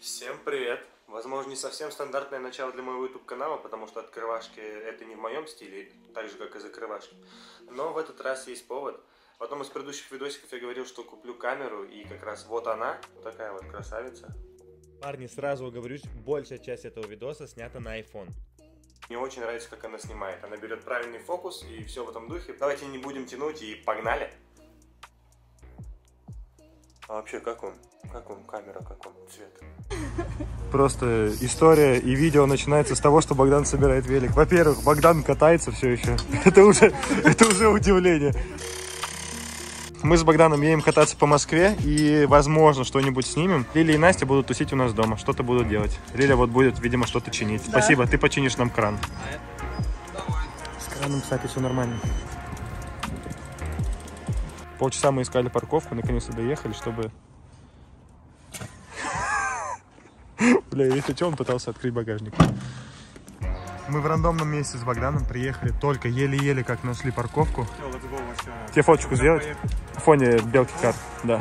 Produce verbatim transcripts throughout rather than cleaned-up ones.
Всем привет! Возможно, не совсем стандартное начало для моего YouTube канала, потому что открывашки это не в моем стиле, так же как и закрывашки. Но в этот раз есть повод. В одном из предыдущих видосиков я говорил, что куплю камеру, и как раз вот она, такая вот красавица. Парни, сразу оговорюсь, большая часть этого видоса снята на iPhone. Мне очень нравится, как она снимает. Она берет правильный фокус и все в этом духе. Давайте не будем тянуть и погнали! А вообще, как он? Как он? Камера, как он? Цвет? Просто история и видео начинается с того, что Богдан собирает велик. Во-первых, Богдан катается все еще. Это уже, это уже удивление. Мы с Богданом едем кататься по Москве и, возможно, что-нибудь снимем. Лиля и Настя будут тусить у нас дома, что-то будут делать. Лиля вот будет, видимо, что-то чинить. Да. Спасибо, ты починишь нам кран. С краном, кстати, все нормально. Полчаса мы искали парковку, наконец-то доехали, чтобы... Бля, если что, он пытался открыть багажник. Мы в рандомном месте с Богданом приехали, только еле-еле как нашли парковку. Тебе фоточку сделать? В фоне белки карт, да.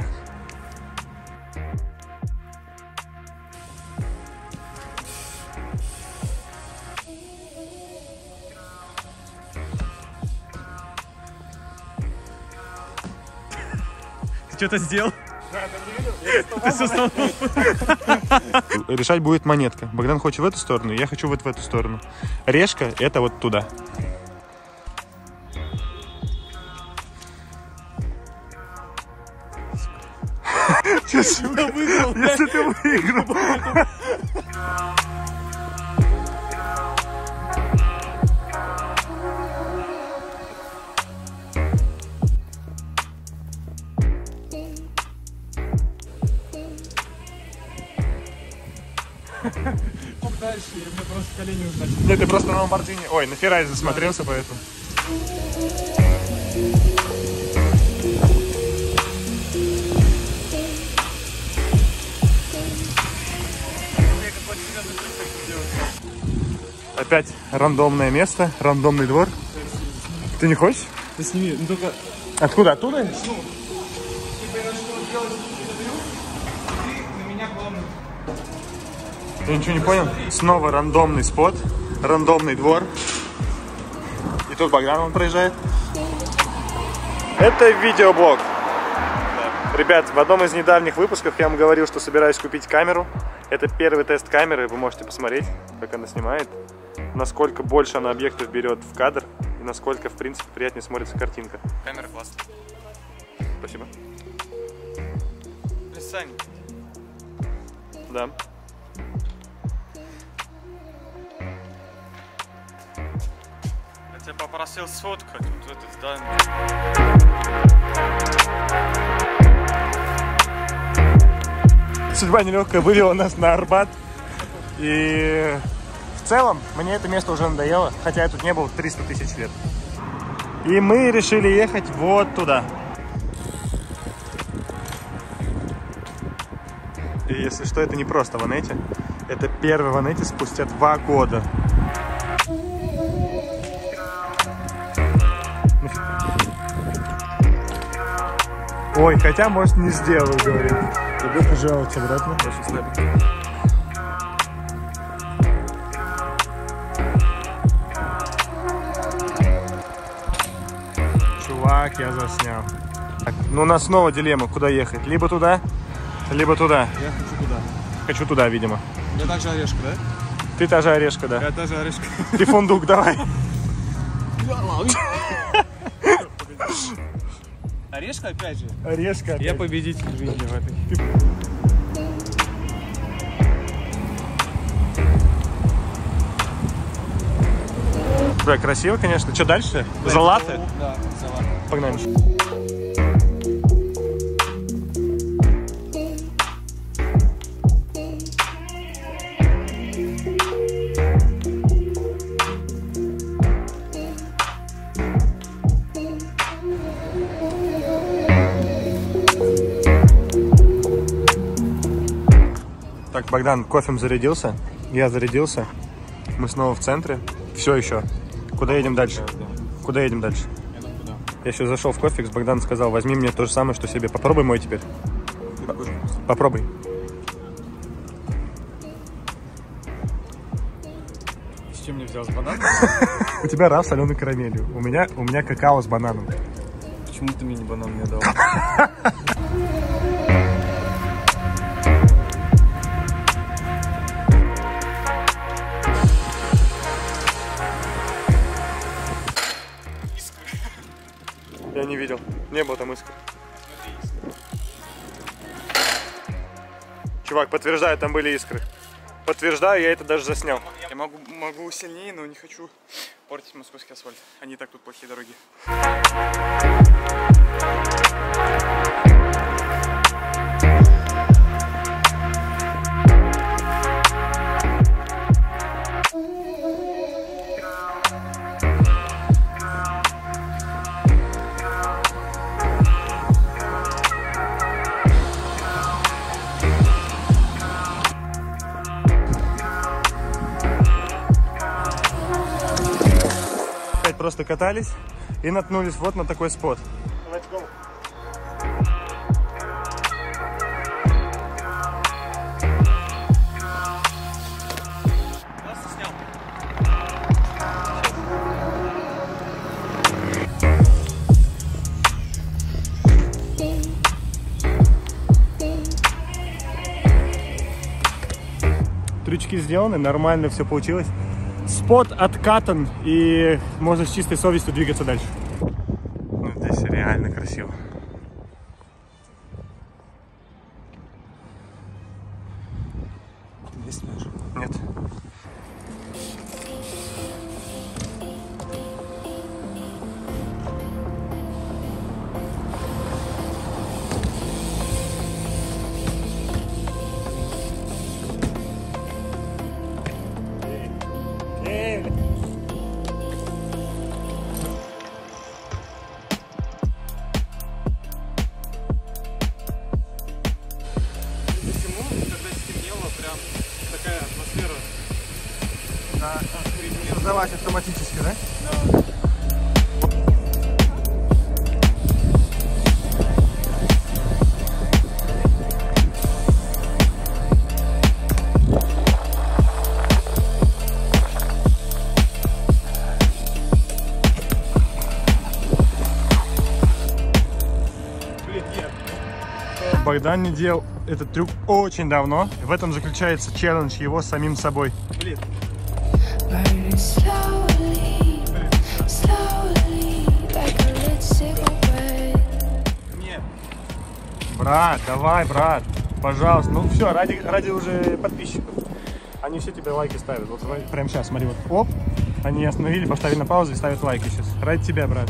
Ты что-то сделал? Решать будет монетка. Богдан хочет в эту сторону, я хочу вот в эту сторону. Решка — это вот туда. Если ты выиграл. Дальше, я мне просто колени узнать. Нет, ты просто на Ламборджини. Ой, на Феррари засмотрелся, поэтому. Опять рандомное место, рандомный двор. Ты не хочешь? Ты сними, ну только... Откуда? Оттуда? Ну, типа я начну делать интервью, ты на меня главный. Я ничего не понял. Снова рандомный спот, рандомный двор. И тут Богдан он проезжает. Это видеоблог. Да. Ребят, в одном из недавних выпусков я вам говорил, что собираюсь купить камеру. Это первый тест камеры, вы можете посмотреть, как она снимает. Насколько больше она объектов берет в кадр. И насколько, в принципе, приятнее смотрится картинка. Камера классная. Спасибо. Сань. Да. Я тебя попросил сфоткать вот это здание. Судьба нелегкая вывела нас на Арбат. И в целом мне это место уже надоело, хотя я тут не был триста тысяч лет. И мы решили ехать вот туда. И если что, это не просто Ванетти. Это первый Ванетти спустя два года. Ой, хотя, может, не сделаю, говорит. Тебе пожалуйста, обратно. Очень слабенький. Чувак, я заснял. Так, ну у нас снова дилемма, куда ехать. Либо туда, либо туда. Я хочу туда. Хочу туда, видимо. Я также орешка, да? Ты та же орешка, да? Я та же орешка. Ты фундук, давай. Орешка опять же? Орешка опять. Я победитель жизни в этой. Бля, красиво, конечно. Что дальше? Залаты? Да, залаты. Погнали. Так, Богдан кофем зарядился, я зарядился, мы снова в центре, все еще. Куда едем дальше? Куда едем дальше? Я еще зашел в кофе, Богдан сказал, возьми мне то же самое, что себе. Попробуй мой теперь. Попробуй. чем мне взял? С бананом? У тебя раф с соленой карамелью. У меня, у меня какао с бананом. Почему ты мне не банан мне дал? Я не видел. Не было там искр. Чувак, подтверждаю, там были искры. Подтверждаю, я это даже заснял. Я могу, могу сильнее, но не хочу портить московский асфальт. Они и так тут плохие дороги. Просто катались и наткнулись вот на такой спот. Let's go. Трючки сделаны, нормально все получилось. Спот откатан, и можно с чистой совестью двигаться дальше. Ну, здесь реально красиво. Есть даже? Нет. Сдавать автоматически, да? Да. Богдан не делал этот трюк очень давно. В этом заключается челлендж его с самим собой. Блин. Брат, давай, брат, пожалуйста. Ну все, ради, ради уже подписчиков. Они все тебе лайки ставят. Вот прямо сейчас, смотри, вот оп, они остановили, поставили на паузу и ставят лайки сейчас. Ради тебя, брат.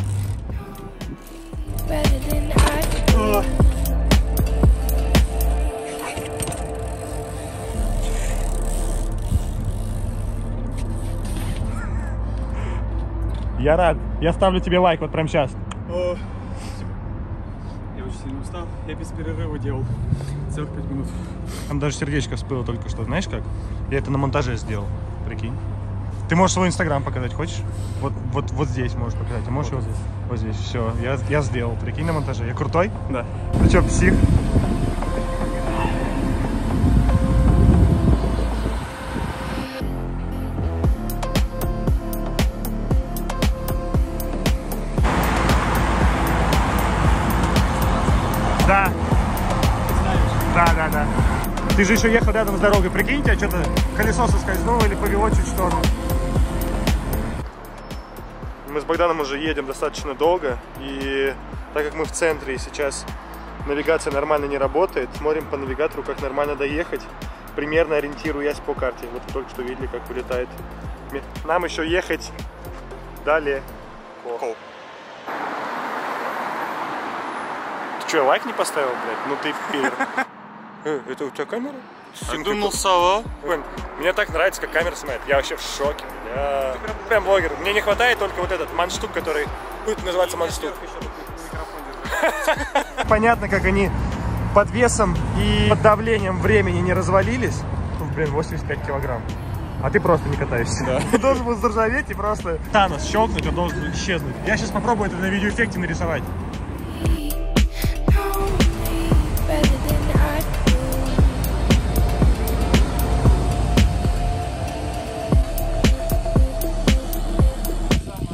О. Я рад. Я ставлю тебе лайк вот прямо сейчас. О. Я очень сильно устал. Я без перерыва делал целых пять минут. Там даже сердечко всплыло только что. Знаешь как? Я это на монтаже сделал. Прикинь. Ты можешь свой инстаграм показать, хочешь? Вот, вот, вот здесь можешь показать. А можешь вот, вот здесь. Вот здесь. Все. Я, я сделал. Прикинь, на монтаже. Я крутой? Да. Ты что, псих? Да. Да, да, да. Ты же еще ехал рядом с дорогой. Прикинь, тебя что-то колесо соскользнуло или повело чуть в сторону. Мы с Богданом уже едем достаточно долго. И так как мы в центре и сейчас навигация нормально не работает, смотрим по навигатору, как нормально доехать. Примерно ориентируясь по карте. Вот только что видели, как вылетает. Нам еще ехать далее. Ты что, лайк не поставил, блядь? Ну ты пир. Э, это у тебя камера? Я думал, сова. Мне так нравится, как камера снимает. Я вообще в шоке. Я прям блогер. Мне не хватает только вот этот манштук, который будет называться манштук. Понятно, как они под весом и под давлением времени не развалились. Ну, блин, восемьдесят пять килограмм. А ты просто не катаешься. Да. Ты должен был заржаветь и просто Танос щелкнуть, он должен исчезнуть. Я сейчас попробую это на видеоэффекте нарисовать.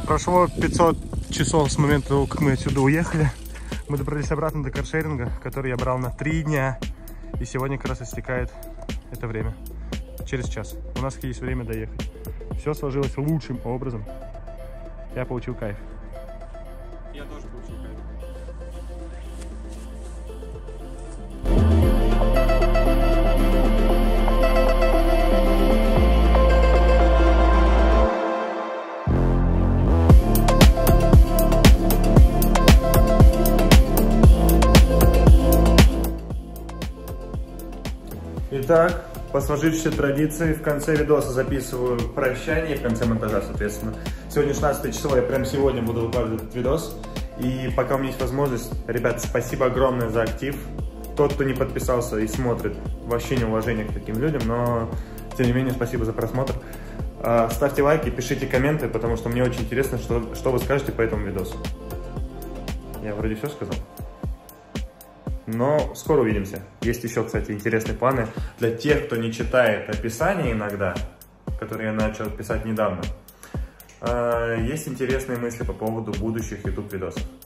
Прошло пятьсот часов с момента, как мы отсюда уехали. Мы добрались обратно до каршеринга, который я брал на три дня. И сегодня как раз истекает это время. Через час. У нас есть время доехать. Все сложилось лучшим образом. Я получил кайф. Я тоже получил кайф. Итак, по сложившейся традиции, в конце видоса записываю прощание, в конце монтажа, соответственно. Сегодня шестнадцатое число, я прям сегодня буду выкладывать этот видос. И пока у меня есть возможность, ребят, спасибо огромное за актив. Тот, кто не подписался и смотрит, вообще неуважение к таким людям, но, тем не менее, спасибо за просмотр. Ставьте лайки, пишите комменты, потому что мне очень интересно, что, что вы скажете по этому видосу. Я вроде все сказал. Но скоро увидимся. Есть еще, кстати, интересные планы для тех, кто не читает описание иногда, которые я начал писать недавно. Есть интересные мысли по поводу будущих YouTube видосов.